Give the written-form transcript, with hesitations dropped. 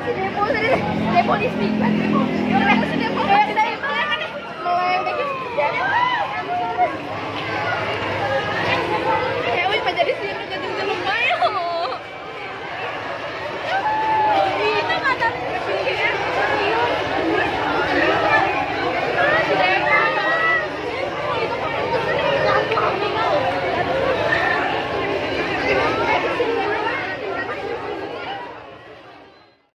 Depo sini. Depo di speaker. Depo. Meleng si Depo. Meleng dari meleng nih. Meleng dikit. Ya wih, jadi sini kejelumai.